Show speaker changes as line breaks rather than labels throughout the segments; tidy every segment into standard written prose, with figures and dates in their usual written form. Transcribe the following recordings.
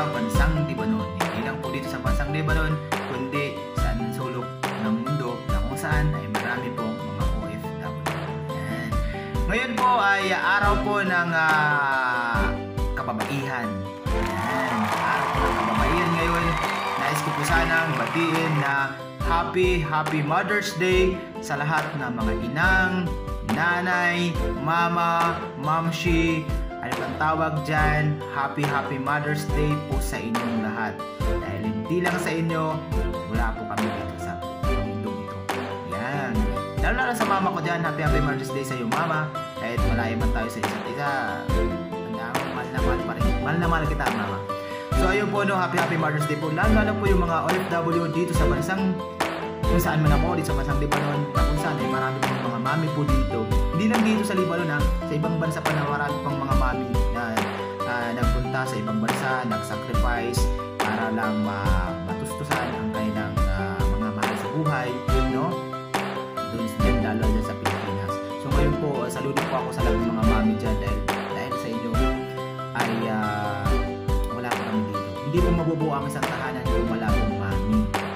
sa bansang Lebanon. Hindi lang po dito sa bansang Lebanon, kundi sa sulok ng mundo na kung saan ay marami pong mga OFW. Yan. Ngayon po ay araw po ng kababaihan. Yan. Araw po ng kababaihan ngayon. Nais ko po sanang batiin na Happy Mother's Day sa lahat ng mga inang, nanay, mama, mamshi, ano bang tawag dyan. Happy Mother's Day po sa inyong lahat. Dahil hindi lang sa inyo, wala po kami dito sa mundo ito. Yan. Lalo sa mama ko dyan, Happy Mother's Day sa iyo mama. Kahit malayo man tayo sa isa't isa, mahal na mahal pa rin. Mahal na mahal kita mama. So ayun po no, Happy Mother's Day po. Lalo po yung mga OFW dito sa bansang kung saan man ako, dito sa bansang Lebanon, na kung saan ay marami pong mga mami po dito. Hindi lang dito sa Lebanon sa ibang bansa pa na marami pang mga mami na nagpunta sa ibang bansa, nag-sacrifice para lang matustusan ang kanilang mga mahal sa buhay, no? Doon dyan, lalo dyan sa Pilipinas. So ngayon po, saludo po ako sa lahat ng mga mami dyan dahil sa inyo ay wala po kami dito. Hindi po mabubuo ang isang tahanan kung wala pong mami.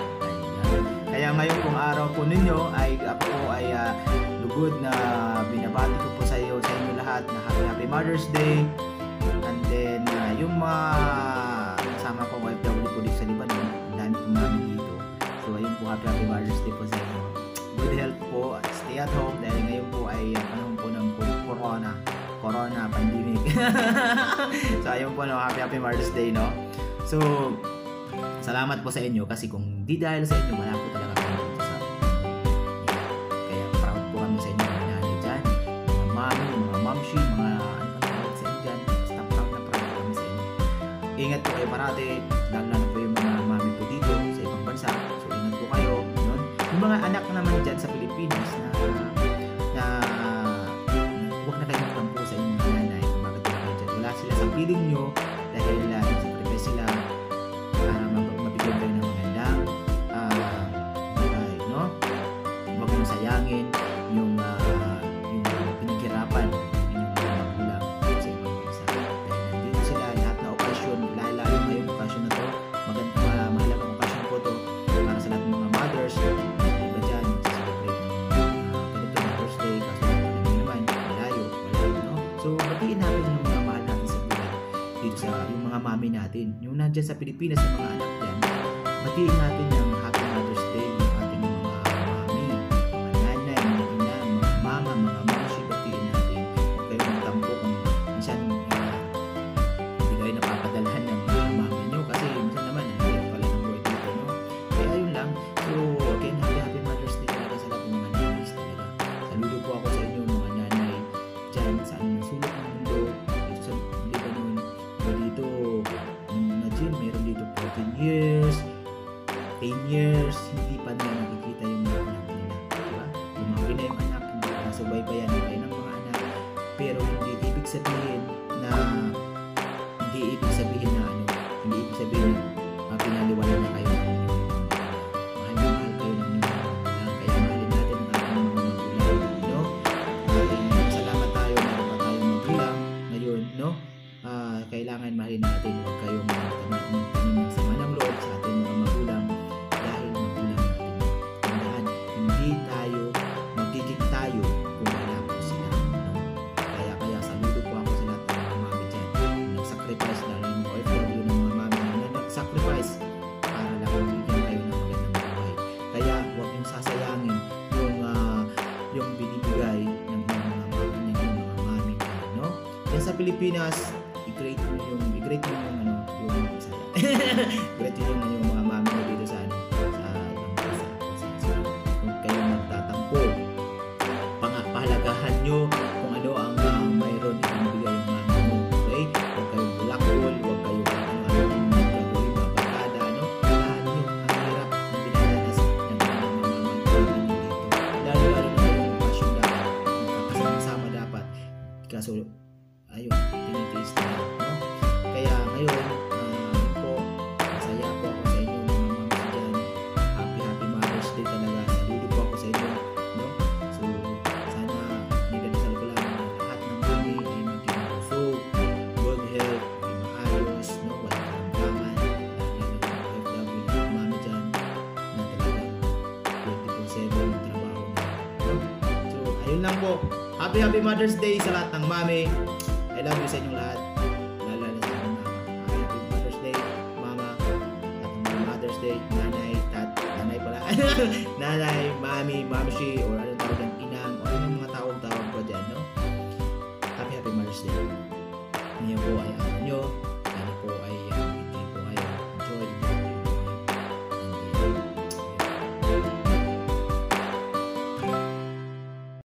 Kaya ngayon pong araw po ninyo ay ako po ay lugod na binabati ko po sa inyo lahat na Happy Mother's Day. And then yung mga kasama ko OFW po dito sa Lebanon, dami po mami dito. So ayun po, Happy Mother's Day po sa inyo. Good health po, stay at home dahil ngayon po ay panahon po ng corona pandemic. So ayun po no, Happy Mother's Day no. So salamat po sa inyo kasi kung di dahil sa inyo, wala po talaga kami dito sa kaya proud po kami sa inyo mga nanay dyan, mga mami, mga mamshi, mga ano pa tawag sa inyo dyan. Basta proud na proud po kami sa inyo. Ingat po kayo parati, lalo na po yung mga mami po dito sa ibang bansa. So ingat po kayo yun. Yung mga anak naman dyan sa Pilipinas na huwag na kayong tampo sa inyong mga nanay kung bakit kayo dyan. Wala sila sa piling nyo dahil nagsacrifice sila para mabigyan kayo ng magandang buhay, no? Huwag mong sayangin yung pinaghirapan ng inyong mga magulang sa ibang bansa. Dahil nandito sila lahat na okasyon, lalo ngayong okasyon na to, mahalagang okasyon po to para sa lahat ng mga mothers, iba dyan, celebrate ganito Mother's Day, kaso naman, malayo, no? So, batiin natin yung mga mahal natin sa buhay dito sa yung mga mami natin, yung nandyan sa Pilipinas sa mga anak dyan, batiin natin yung Happy Mother's Day yung ating mga mami, mga nanay, mga ina, mga mama, mga mamshi, batiin natin. Huwag kayo magtampo kung minsan hindi kayo napapadalhan ng mama nyo kasi minsan naman hindi pala ng buhay dito, no? Kaya ayun lang. So again, Happy Mother's Day talaga sa lahat ng mga nanay talaga. Saludo po ako sa inyo mga nanay dyan sa anong sulok ng mundo dito sa Lebanon. Dito meron dito 14 years 10 years, hindi pa nila nakikita yung mga anak nila, diba? Lumaki na yung anak, hindi pa nasubaybayan na kayo ng mga anak, pero hindi ibig sabihin na pinaliwala na kayo ng inyong mga magulang. Mahal kayo ng inyong mga magulang, kaya mahalin natin ang ating mga magulang, no? Salamat tayo, meron pa tayong magulang ngayon, no? Kailangan mahalin natin, huwag kayong tanim sama ng loob sa ating mga magulang dahil magulang natin. Tandaan, hindi tayo magiging tayo kung wala po sila, no? Kaya saludo po ako sa lahat ng mga mami dyan, nag-sacrifice na rin yung OFW ng mga mami na nag-sacrifice para lang magiging kayo ng magandang buhay. Kaya huwag yung sasayangin yung binibigay ng mga mami, no? Yan sa Pilipinas, i-create mo yung Bisaya. I-create yung mga mami mo dito sa ibang bansa. Huwag kayong magtatampo. Pahalagahan nyo kung ano ang mayroon ibibigay yung mami mo. Okay? Huwag kayong bulakbol, huwag kayong gagawin mga barkada, no? Lahat nyo ang hirap ng pinadanas ng mga mami dito. Lalo na yung pasyon dapat, magkakasama dapat. Kaso, ayun, tinitiis na, no? Kaya ngayon, masaya po ako sa inyo mga mami dyan. Happy Mother's Day talaga. Saludo po ako sa inyo, no? So, sana nagdadasal ko lang na lahat ng mami ay maging busog, good health, may maayos, no? Walang karamdaman. lang po. Happy Mother's Day sa lahat ng mami. I love you sa inyong lahat. Lalo na sa aking mama. Happy Mother's Day, mama. Happy Mother's Day, nanay, nanay pala. Nanay, mami, mamshi, or anong tawag ng inang, o anong mga tawag po dyan, no? Happy Mother's Day. Ngayon po ay ano nyo.